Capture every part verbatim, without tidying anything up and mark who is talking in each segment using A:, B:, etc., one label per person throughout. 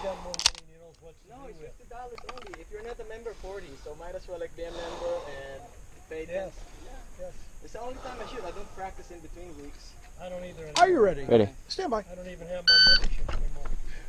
A: got more money than he knows what to
B: No,
A: do
B: it's
A: with.
B: fifty dollars only. If you're not a member, forty. So might as well like be a member and pay them.
A: Yes.
B: Yeah.
A: Yes.
B: It's the only time I shoot. I don't practice in between weeks.
A: I don't either.
C: Are you ready?
D: Ready.
C: Stand by.
A: I don't even have my membership anymore.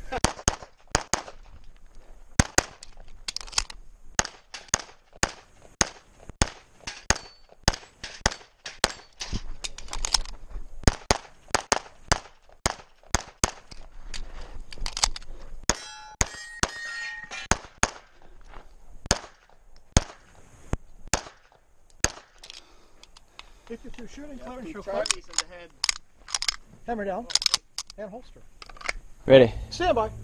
C: fifty-two shooting, clear and
B: Two
C: show clear.
B: Charlies in the head.
C: Hammer down and holster.
D: Ready.
C: Stand by.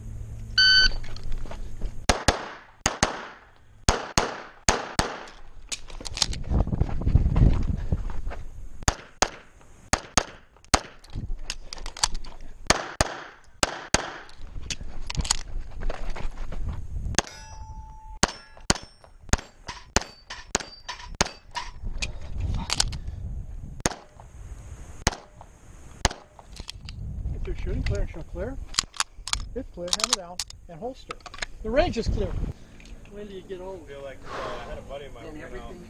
C: They're shooting, clear and show clear. It's clear, hammer down, and holster. The range is clear.
B: When do you get old?
E: I feel like uh, I had a buddy of mine
B: And
E: who went out.
B: everything.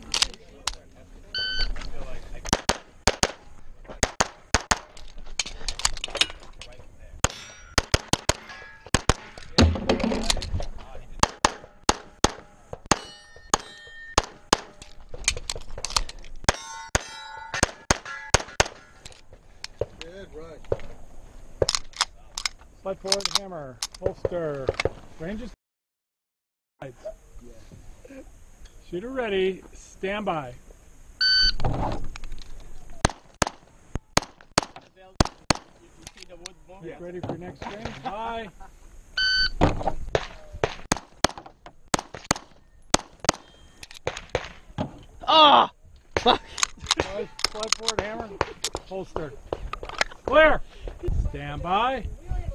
E: I feel like I right
A: Good, right.
C: Slide forward, hammer, holster. Range is clear. Shooter ready, stand by. Get ready for next range. Bye.
D: Ah! Fuck!
C: Slide, slide forward, hammer, holster. Clear. Stand by.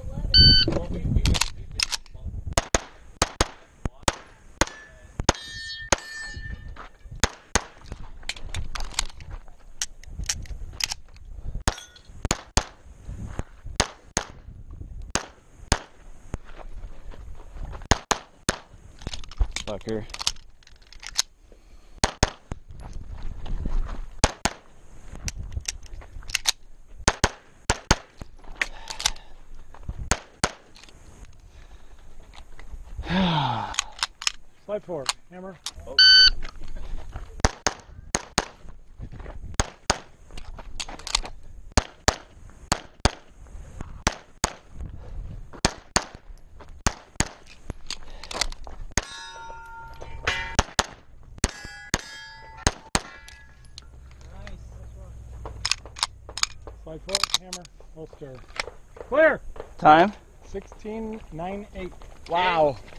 D: Fucker.
C: Slide forward, hammer.
E: Oh.
C: Slide forward, hammer, holster. Clear.
D: Time?
C: sixteen nine eight.
D: Wow.